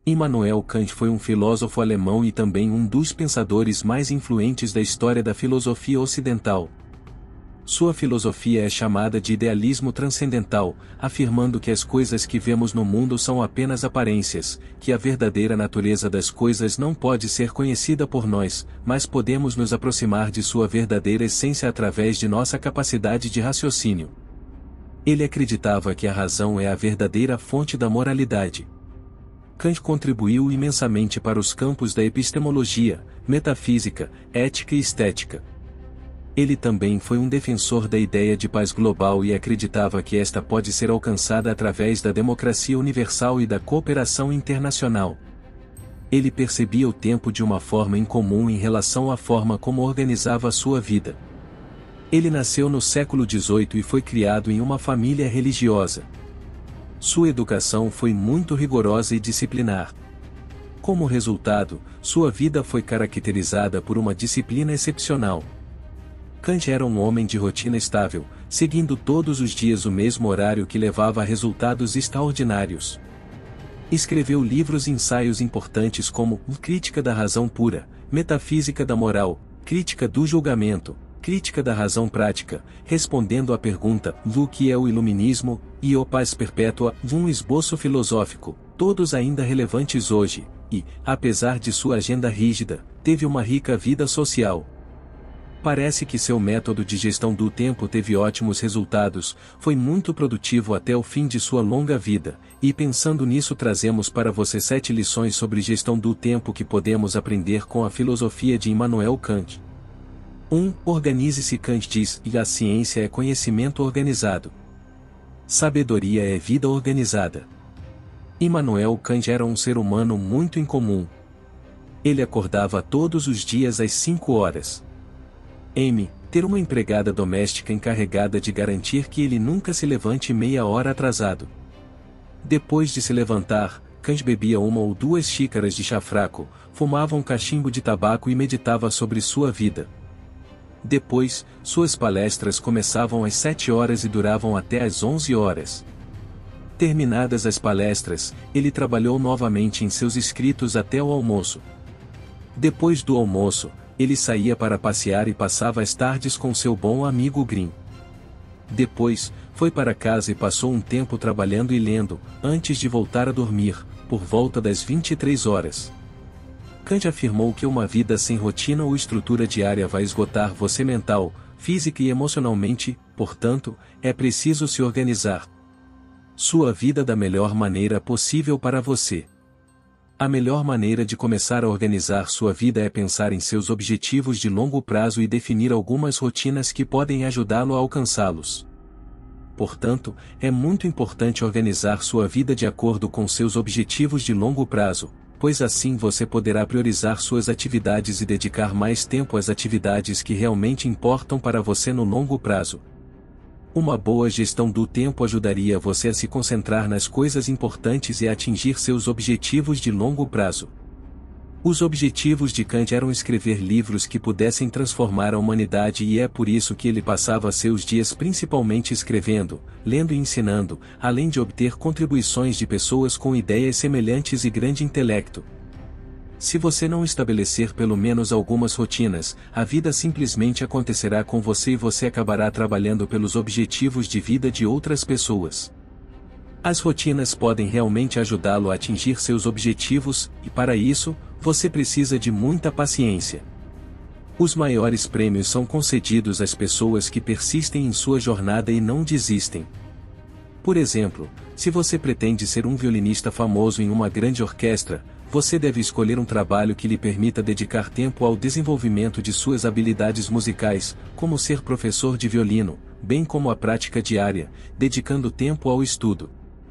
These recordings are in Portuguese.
Immanuel Kant foi um filósofo alemão e também um dos pensadores mais influentes da história da filosofia ocidental. Sua filosofia é chamada de idealismo transcendental, afirmando que as coisas que vemos no mundo são apenas aparências, que a verdadeira natureza das coisas não pode ser conhecida por nós, mas podemos nos aproximar de sua verdadeira essência através de nossa capacidade de raciocínio. Ele acreditava que a razão é a verdadeira fonte da moralidade. Kant contribuiu imensamente para os campos da epistemologia, metafísica, ética e estética. Ele também foi um defensor da ideia de paz global e acreditava que esta pode ser alcançada através da democracia universal e da cooperação internacional. Ele percebia o tempo de uma forma incomum em relação à forma como organizava a sua vida. Ele nasceu no século XVIII e foi criado em uma família religiosa. Sua educação foi muito rigorosa e disciplinar. Como resultado, sua vida foi caracterizada por uma disciplina excepcional. Kant era um homem de rotina estável, seguindo todos os dias o mesmo horário que levava a resultados extraordinários. Escreveu livros e ensaios importantes como Crítica da Razão Pura, Metafísica da Moral, Crítica do Julgamento, Crítica da Razão Prática, respondendo à pergunta o que é o Iluminismo, e o Paz Perpétua, um esboço filosófico, todos ainda relevantes hoje, e, apesar de sua agenda rígida, teve uma rica vida social. Parece que seu método de gestão do tempo teve ótimos resultados, foi muito produtivo até o fim de sua longa vida, e pensando nisso trazemos para você 7 lições sobre gestão do tempo que podemos aprender com a filosofia de Immanuel Kant. 1. Organize-se. Kant diz, e a ciência é conhecimento organizado. Sabedoria é vida organizada. Immanuel Kant era um ser humano muito incomum. Ele acordava todos os dias às 5 horas. Ter uma empregada doméstica encarregada de garantir que ele nunca se levante meia hora atrasado. Depois de se levantar, Kant bebia 1 ou 2 xícaras de chá fraco, fumava um cachimbo de tabaco e meditava sobre sua vida. Depois, suas palestras começavam às 7 horas e duravam até às 11 horas. Terminadas as palestras, ele trabalhou novamente em seus escritos até o almoço. Depois do almoço, ele saía para passear e passava as tardes com seu bom amigo Grimm. Depois, foi para casa e passou um tempo trabalhando e lendo, antes de voltar a dormir, por volta das 23 horas. Kant afirmou que uma vida sem rotina ou estrutura diária vai esgotar você mental, física e emocionalmente, portanto, é preciso se organizar. Sua vida da melhor maneira possível para você. A melhor maneira de começar a organizar sua vida é pensar em seus objetivos de longo prazo e definir algumas rotinas que podem ajudá-lo a alcançá-los. Portanto, é muito importante organizar sua vida de acordo com seus objetivos de longo prazo, pois assim você poderá priorizar suas atividades e dedicar mais tempo às atividades que realmente importam para você no longo prazo. Uma boa gestão do tempo ajudaria você a se concentrar nas coisas importantes e a atingir seus objetivos de longo prazo. Os objetivos de Kant eram escrever livros que pudessem transformar a humanidade e é por isso que ele passava seus dias principalmente escrevendo, lendo e ensinando, além de obter contribuições de pessoas com ideias semelhantes e grande intelecto. Se você não estabelecer pelo menos algumas rotinas, a vida simplesmente acontecerá com você e você acabará trabalhando pelos objetivos de vida de outras pessoas. As rotinas podem realmente ajudá-lo a atingir seus objetivos, e para isso, você precisa de muita paciência. Os maiores prêmios são concedidos às pessoas que persistem em sua jornada e não desistem. Por exemplo, se você pretende ser um violinista famoso em uma grande orquestra, você deve escolher um trabalho que lhe permita dedicar tempo ao desenvolvimento de suas habilidades musicais, como ser professor de violino, bem como a prática diária, dedicando tempo ao estudo.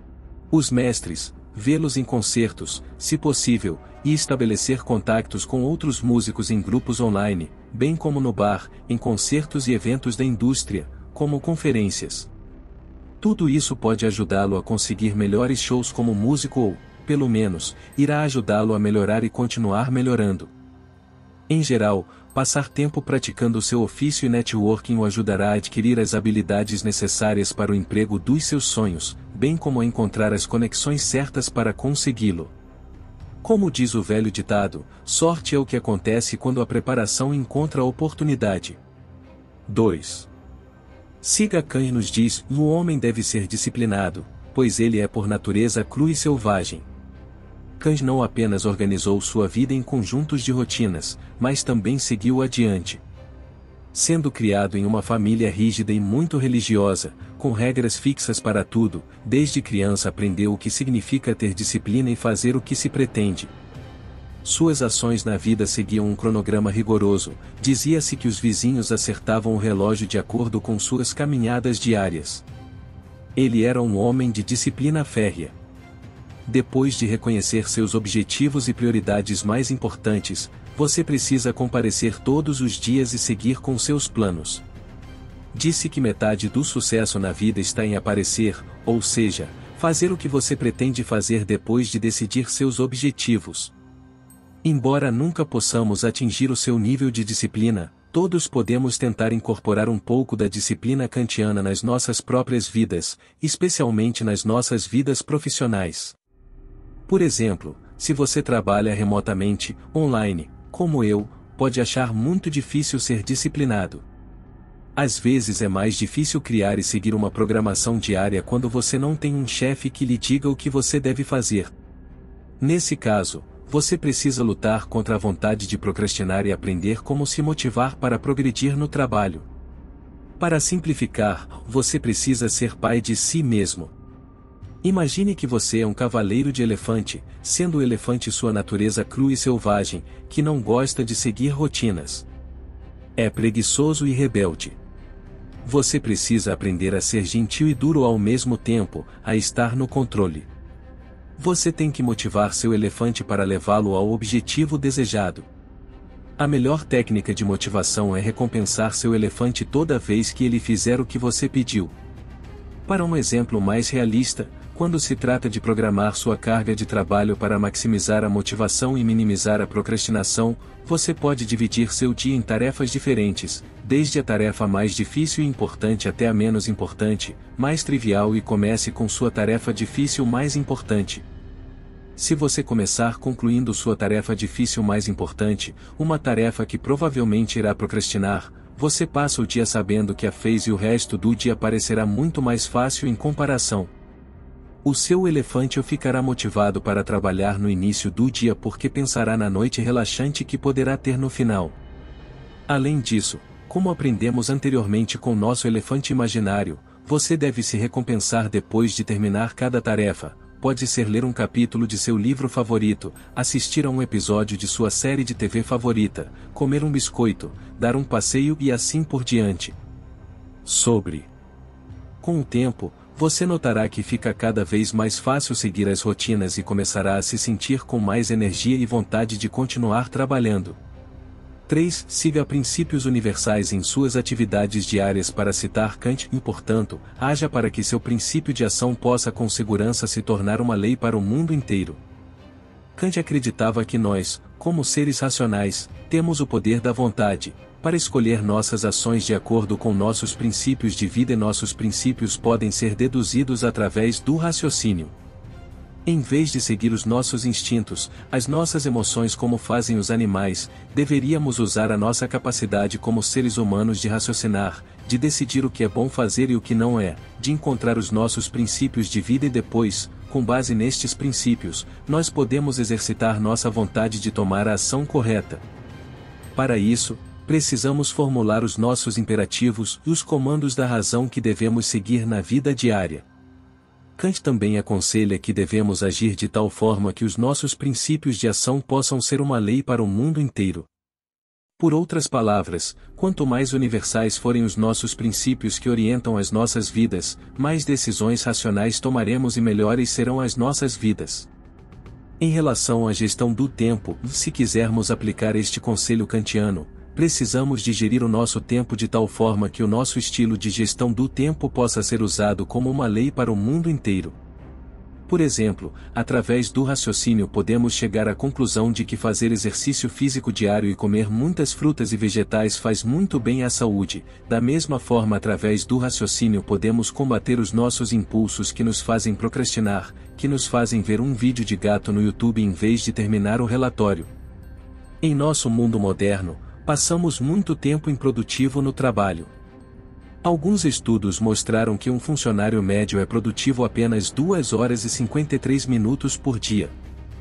Os mestres, vê-los em concertos, se possível, e estabelecer contactos com outros músicos em grupos online, bem como no bar, em concertos e eventos da indústria, como conferências. Tudo isso pode ajudá-lo a conseguir melhores shows como músico ou, pelo menos, irá ajudá-lo a melhorar e continuar melhorando. Em geral, passar tempo praticando seu ofício e networking o ajudará a adquirir as habilidades necessárias para o emprego dos seus sonhos, bem como a encontrar as conexões certas para consegui-lo. Como diz o velho ditado, sorte é o que acontece quando a preparação encontra a oportunidade. 2. Siga Kant nos diz: o homem deve ser disciplinado, pois ele é por natureza cru e selvagem. Kant não apenas organizou sua vida em conjuntos de rotinas, mas também seguiu adiante. Sendo criado em uma família rígida e muito religiosa, com regras fixas para tudo, desde criança aprendeu o que significa ter disciplina e fazer o que se pretende. Suas ações na vida seguiam um cronograma rigoroso, dizia-se que os vizinhos acertavam o relógio de acordo com suas caminhadas diárias. Ele era um homem de disciplina férrea. Depois de reconhecer seus objetivos e prioridades mais importantes, você precisa comparecer todos os dias e seguir com seus planos. Disse que metade do sucesso na vida está em aparecer, ou seja, fazer o que você pretende fazer depois de decidir seus objetivos. Embora nunca possamos atingir o seu nível de disciplina, todos podemos tentar incorporar um pouco da disciplina kantiana nas nossas próprias vidas, especialmente nas nossas vidas profissionais. Por exemplo, se você trabalha remotamente, online, como eu, pode achar muito difícil ser disciplinado. Às vezes é mais difícil criar e seguir uma programação diária quando você não tem um chefe que lhe diga o que você deve fazer. Nesse caso, você precisa lutar contra a vontade de procrastinar e aprender como se motivar para progredir no trabalho. Para simplificar, você precisa ser pai de si mesmo. Imagine que você é um cavaleiro de elefante, sendo o elefante sua natureza crua e selvagem, que não gosta de seguir rotinas. É preguiçoso e rebelde. Você precisa aprender a ser gentil e duro ao mesmo tempo, a estar no controle. Você tem que motivar seu elefante para levá-lo ao objetivo desejado. A melhor técnica de motivação é recompensar seu elefante toda vez que ele fizer o que você pediu. Para um exemplo mais realista, quando se trata de programar sua carga de trabalho para maximizar a motivação e minimizar a procrastinação, você pode dividir seu dia em tarefas diferentes, desde a tarefa mais difícil e importante até a menos importante, mais trivial, e comece com sua tarefa difícil mais importante. Se você começar concluindo sua tarefa difícil mais importante, uma tarefa que provavelmente irá procrastinar, você passa o dia sabendo que a fez e o resto do dia parecerá muito mais fácil em comparação. O seu elefante ficará motivado para trabalhar no início do dia porque pensará na noite relaxante que poderá ter no final. Além disso, como aprendemos anteriormente com nosso elefante imaginário, você deve se recompensar depois de terminar cada tarefa. Pode ser ler um capítulo de seu livro favorito, assistir a um episódio de sua série de TV favorita, comer um biscoito, dar um passeio e assim por diante. Com o tempo, você notará que fica cada vez mais fácil seguir as rotinas e começará a se sentir com mais energia e vontade de continuar trabalhando. 3. Siga princípios universais em suas atividades diárias. Para citar Kant, e portanto, haja para que seu princípio de ação possa com segurança se tornar uma lei para o mundo inteiro. Kant acreditava que nós, como seres racionais, temos o poder da vontade, para escolher nossas ações de acordo com nossos princípios de vida, e nossos princípios podem ser deduzidos através do raciocínio. Em vez de seguir os nossos instintos, as nossas emoções como fazem os animais, deveríamos usar a nossa capacidade como seres humanos de raciocinar, de decidir o que é bom fazer e o que não é, de encontrar os nossos princípios de vida e depois, com base nestes princípios, nós podemos exercitar nossa vontade de tomar a ação correta. Para isso, precisamos formular os nossos imperativos e os comandos da razão que devemos seguir na vida diária. Kant também aconselha que devemos agir de tal forma que os nossos princípios de ação possam ser uma lei para o mundo inteiro. Por outras palavras, quanto mais universais forem os nossos princípios que orientam as nossas vidas, mais decisões racionais tomaremos e melhores serão as nossas vidas. Em relação à gestão do tempo, se quisermos aplicar este conselho kantiano, precisamos de gerir o nosso tempo de tal forma que o nosso estilo de gestão do tempo possa ser usado como uma lei para o mundo inteiro. Por exemplo, através do raciocínio podemos chegar à conclusão de que fazer exercício físico diário e comer muitas frutas e vegetais faz muito bem à saúde. Da mesma forma, através do raciocínio podemos combater os nossos impulsos que nos fazem procrastinar, que nos fazem ver um vídeo de gato no YouTube em vez de terminar o relatório. Em nosso mundo moderno, passamos muito tempo improdutivo no trabalho. Alguns estudos mostraram que um funcionário médio é produtivo apenas 2 horas e 53 minutos por dia.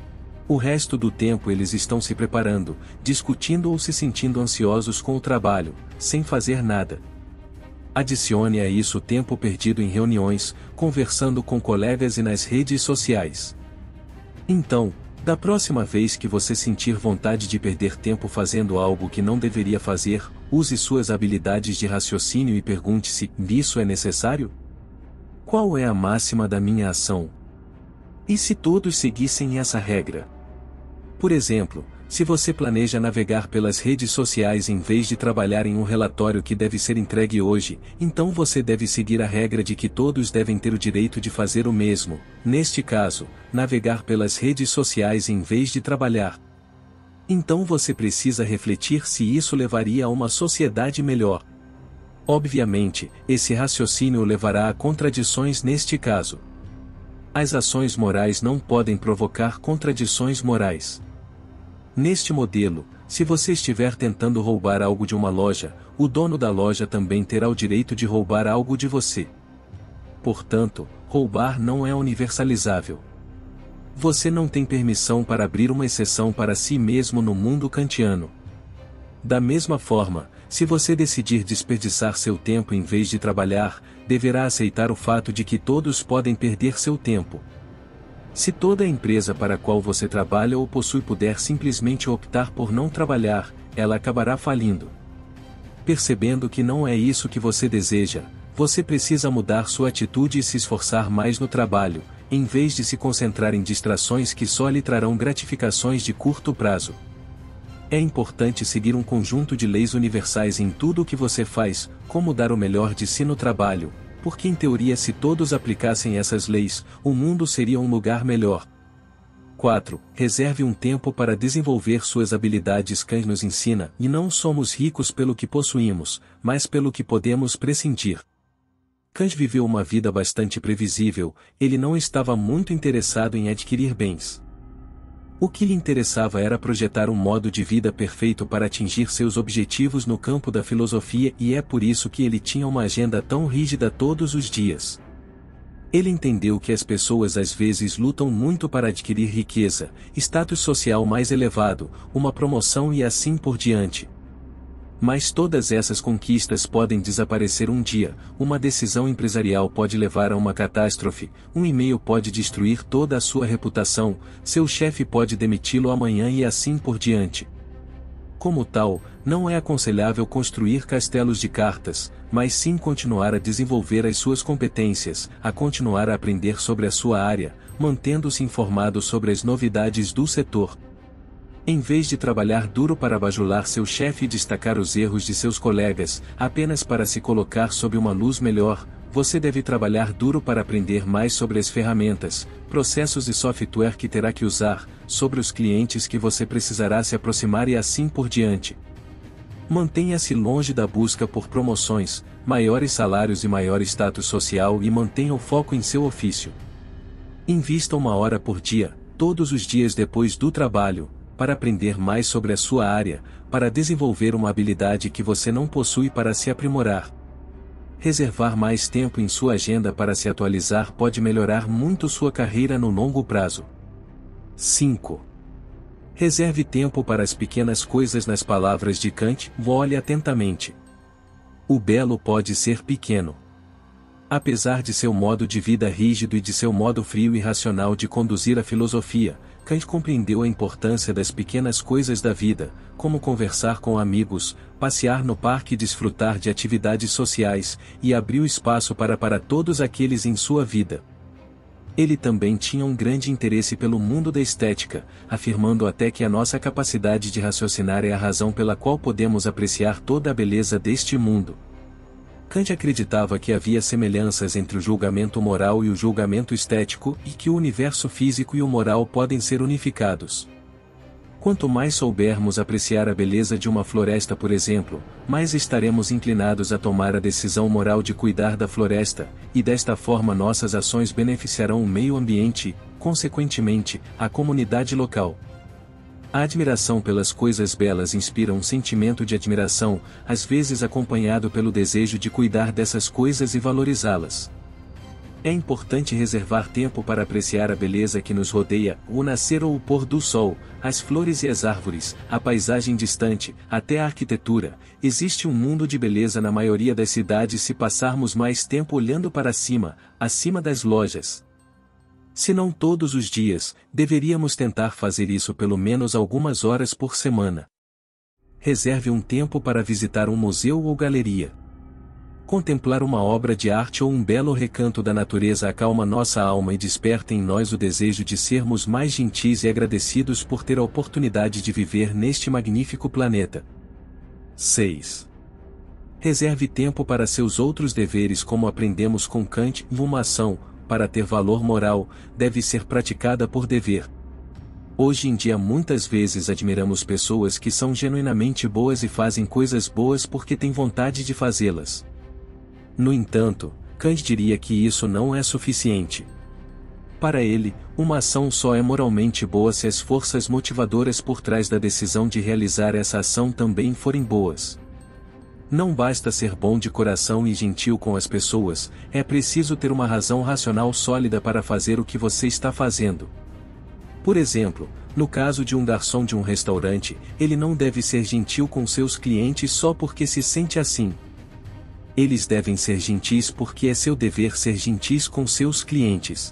O resto do tempo eles estão se preparando, discutindo ou se sentindo ansiosos com o trabalho, sem fazer nada. Adicione a isso o tempo perdido em reuniões, conversando com colegas e nas redes sociais. Então, da próxima vez que você sentir vontade de perder tempo fazendo algo que não deveria fazer, use suas habilidades de raciocínio e pergunte-se: isso é necessário? Qual é a máxima da minha ação? E se todos seguissem essa regra? Por exemplo, se você planeja navegar pelas redes sociais em vez de trabalhar em um relatório que deve ser entregue hoje, então você deve seguir a regra de que todos devem ter o direito de fazer o mesmo, neste caso, navegar pelas redes sociais em vez de trabalhar. Então você precisa refletir se isso levaria a uma sociedade melhor. Obviamente, esse raciocínio levará a contradições neste caso. As ações morais não podem provocar contradições morais. Neste modelo, se você estiver tentando roubar algo de uma loja, o dono da loja também terá o direito de roubar algo de você. Portanto, roubar não é universalizável. Você não tem permissão para abrir uma exceção para si mesmo no mundo kantiano. Da mesma forma, se você decidir desperdiçar seu tempo em vez de trabalhar, deverá aceitar o fato de que todos podem perder seu tempo. Se toda a empresa para a qual você trabalha ou possui puder simplesmente optar por não trabalhar, ela acabará falindo. Percebendo que não é isso que você deseja, você precisa mudar sua atitude e se esforçar mais no trabalho, em vez de se concentrar em distrações que só lhe trarão gratificações de curto prazo. É importante seguir um conjunto de leis universais em tudo o que você faz, como dar o melhor de si no trabalho, porque em teoria se todos aplicassem essas leis, o mundo seria um lugar melhor. 4. Reserve um tempo para desenvolver suas habilidades. Kant nos ensina, e não somos ricos pelo que possuímos, mas pelo que podemos prescindir. Kant viveu uma vida bastante previsível, ele não estava muito interessado em adquirir bens. O que lhe interessava era projetar um modo de vida perfeito para atingir seus objetivos no campo da filosofia, e é por isso que ele tinha uma agenda tão rígida todos os dias. Ele entendeu que as pessoas às vezes lutam muito para adquirir riqueza, status social mais elevado, uma promoção e assim por diante. Mas todas essas conquistas podem desaparecer um dia, uma decisão empresarial pode levar a uma catástrofe, um e-mail pode destruir toda a sua reputação, seu chefe pode demiti-lo amanhã e assim por diante. Como tal, não é aconselhável construir castelos de cartas, mas sim continuar a desenvolver as suas competências, a continuar a aprender sobre a sua área, mantendo-se informado sobre as novidades do setor. Em vez de trabalhar duro para bajular seu chefe e destacar os erros de seus colegas, apenas para se colocar sob uma luz melhor, você deve trabalhar duro para aprender mais sobre as ferramentas, processos e software que terá que usar, sobre os clientes que você precisará se aproximar e assim por diante. Mantenha-se longe da busca por promoções, maiores salários e maior status social e mantenha o foco em seu ofício. Invista 1 hora por dia, todos os dias depois do trabalho, para aprender mais sobre a sua área, para desenvolver uma habilidade que você não possui para se aprimorar. Reservar mais tempo em sua agenda para se atualizar pode melhorar muito sua carreira no longo prazo. 5. Reserve tempo para as pequenas coisas. Nas palavras de Kant, olhe atentamente. O belo pode ser pequeno. Apesar de seu modo de vida rígido e de seu modo frio e racional de conduzir a filosofia, Kant compreendeu a importância das pequenas coisas da vida, como conversar com amigos, passear no parque e desfrutar de atividades sociais, e abriu espaço para todos aqueles em sua vida. Ele também tinha um grande interesse pelo mundo da estética, afirmando até que a nossa capacidade de raciocinar é a razão pela qual podemos apreciar toda a beleza deste mundo. Kant acreditava que havia semelhanças entre o julgamento moral e o julgamento estético e que o universo físico e o moral podem ser unificados. Quanto mais soubermos apreciar a beleza de uma floresta, por exemplo, mais estaremos inclinados a tomar a decisão moral de cuidar da floresta, e desta forma nossas ações beneficiarão o meio ambiente e, consequentemente, a comunidade local. A admiração pelas coisas belas inspira um sentimento de admiração, às vezes acompanhado pelo desejo de cuidar dessas coisas e valorizá-las. É importante reservar tempo para apreciar a beleza que nos rodeia, o nascer ou o pôr do sol, as flores e as árvores, a paisagem distante, até a arquitetura. Existe um mundo de beleza na maioria das cidades se passarmos mais tempo olhando para cima, acima das lojas. Se não todos os dias, deveríamos tentar fazer isso pelo menos algumas horas por semana. Reserve um tempo para visitar um museu ou galeria. Contemplar uma obra de arte ou um belo recanto da natureza acalma nossa alma e desperta em nós o desejo de sermos mais gentis e agradecidos por ter a oportunidade de viver neste magnífico planeta. 6. Reserve tempo para seus outros deveres, como aprendemos com Kant. Uma ação, para ter valor moral, deve ser praticada por dever. Hoje em dia muitas vezes admiramos pessoas que são genuinamente boas e fazem coisas boas porque têm vontade de fazê-las. No entanto, Kant diria que isso não é suficiente. Para ele, uma ação só é moralmente boa se as forças motivadoras por trás da decisão de realizar essa ação também forem boas. Não basta ser bom de coração e gentil com as pessoas, é preciso ter uma razão racional sólida para fazer o que você está fazendo. Por exemplo, no caso de um garçom de um restaurante, ele não deve ser gentil com seus clientes só porque se sente assim. Eles devem ser gentis porque é seu dever ser gentis com seus clientes.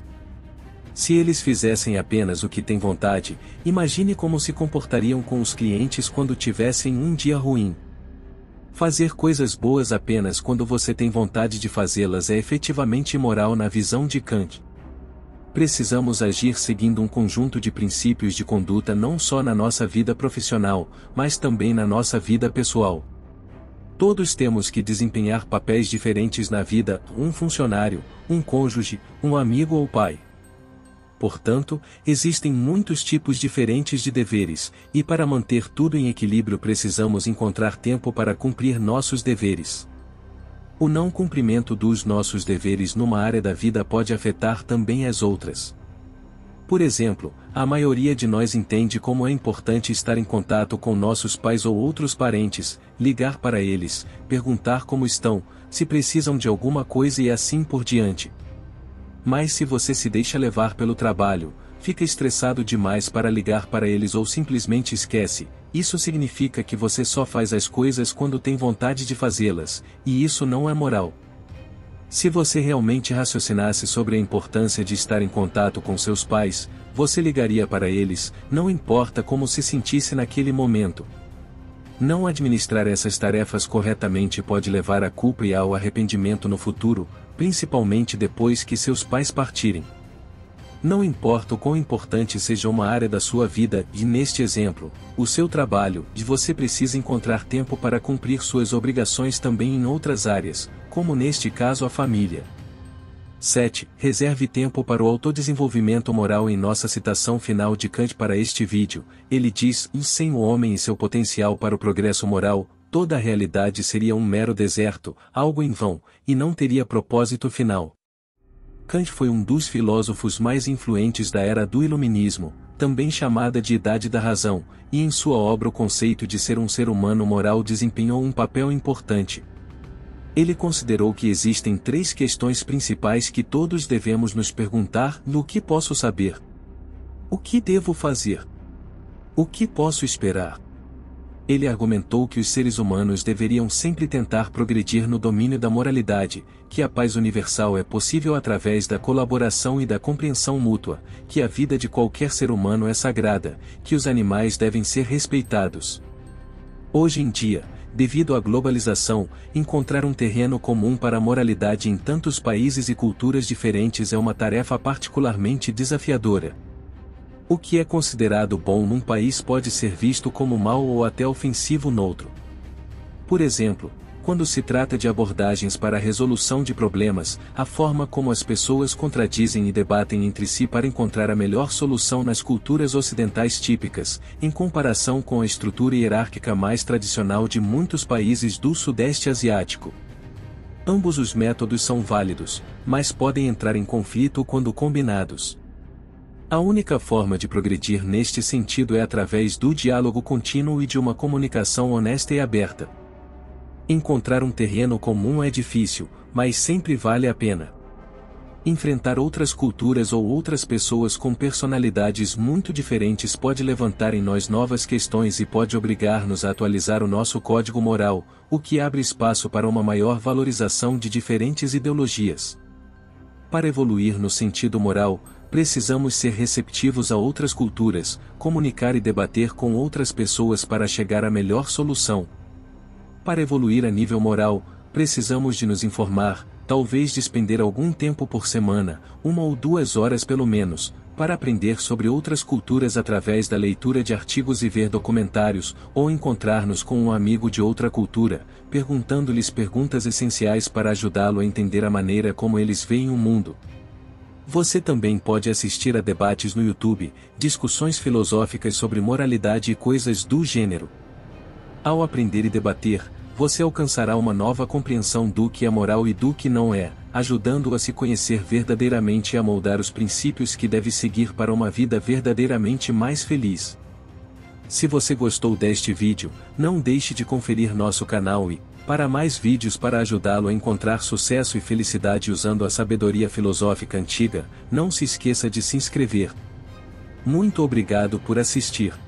Se eles fizessem apenas o que têm vontade, imagine como se comportariam com os clientes quando tivessem um dia ruim. Fazer coisas boas apenas quando você tem vontade de fazê-las é efetivamente imoral na visão de Kant. Precisamos agir seguindo um conjunto de princípios de conduta não só na nossa vida profissional, mas também na nossa vida pessoal. Todos temos que desempenhar papéis diferentes na vida, um funcionário, um cônjuge, um amigo ou pai. Portanto, existem muitos tipos diferentes de deveres, e para manter tudo em equilíbrio precisamos encontrar tempo para cumprir nossos deveres. O não cumprimento dos nossos deveres numa área da vida pode afetar também as outras. Por exemplo, a maioria de nós entende como é importante estar em contato com nossos pais ou outros parentes, ligar para eles, perguntar como estão, se precisam de alguma coisa e assim por diante. Mas se você se deixa levar pelo trabalho, fica estressado demais para ligar para eles ou simplesmente esquece, isso significa que você só faz as coisas quando tem vontade de fazê-las, e isso não é moral. Se você realmente raciocinasse sobre a importância de estar em contato com seus pais, você ligaria para eles, não importa como se sentisse naquele momento. Não administrar essas tarefas corretamente pode levar à culpa e ao arrependimento no futuro, principalmente depois que seus pais partirem. Não importa o quão importante seja uma área da sua vida, e neste exemplo, o seu trabalho, você precisa encontrar tempo para cumprir suas obrigações também em outras áreas, como neste caso a família. 7. Reserve tempo para o autodesenvolvimento moral. Em nossa citação final de Kant para este vídeo, ele diz: sem o homem e seu potencial para o progresso moral, toda a realidade seria um mero deserto, algo em vão, e não teria propósito final. Kant foi um dos filósofos mais influentes da era do Iluminismo, também chamada de Idade da Razão, e em sua obra o conceito de ser um ser humano moral desempenhou um papel importante. Ele considerou que existem 3 questões principais que todos devemos nos perguntar: no que posso saber? O que devo fazer? O que posso esperar? Ele argumentou que os seres humanos deveriam sempre tentar progredir no domínio da moralidade, que a paz universal é possível através da colaboração e da compreensão mútua, que a vida de qualquer ser humano é sagrada, que os animais devem ser respeitados. Hoje em dia, devido à globalização, encontrar um terreno comum para a moralidade em tantos países e culturas diferentes é uma tarefa particularmente desafiadora. O que é considerado bom num país pode ser visto como mal ou até ofensivo noutro. Por exemplo, Quando se trata de abordagens para a resolução de problemas, a forma como as pessoas contradizem e debatem entre si para encontrar a melhor solução nas culturas ocidentais típicas, em comparação com a estrutura hierárquica mais tradicional de muitos países do Sudeste Asiático. Ambos os métodos são válidos, mas podem entrar em conflito quando combinados. A única forma de progredir neste sentido é através do diálogo contínuo e de uma comunicação honesta e aberta. Encontrar um terreno comum é difícil, mas sempre vale a pena. Enfrentar outras culturas ou outras pessoas com personalidades muito diferentes pode levantar em nós novas questões e pode obrigar-nos a atualizar o nosso código moral, o que abre espaço para uma maior valorização de diferentes ideologias. Para evoluir no sentido moral, precisamos ser receptivos a outras culturas, comunicar e debater com outras pessoas para chegar à melhor solução. Para evoluir a nível moral, precisamos de nos informar, talvez despender algum tempo por semana, 1 ou 2 horas pelo menos, para aprender sobre outras culturas através da leitura de artigos e ver documentários, ou encontrar-nos com um amigo de outra cultura, perguntando-lhes perguntas essenciais para ajudá-lo a entender a maneira como eles veem o mundo. Você também pode assistir a debates no YouTube, discussões filosóficas sobre moralidade e coisas do gênero. Ao aprender e debater, você alcançará uma nova compreensão do que é moral e do que não é, ajudando-o a se conhecer verdadeiramente e a moldar os princípios que deve seguir para uma vida verdadeiramente mais feliz. Se você gostou deste vídeo, não deixe de conferir nosso canal e, para mais vídeos para ajudá-lo a encontrar sucesso e felicidade usando a sabedoria filosófica antiga, não se esqueça de se inscrever. Muito obrigado por assistir.